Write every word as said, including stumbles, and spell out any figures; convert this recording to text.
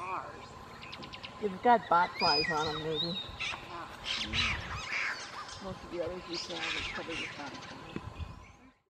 ours. You've got botflies on them, maybe. Yeah. Most of the others we found would cover the sun.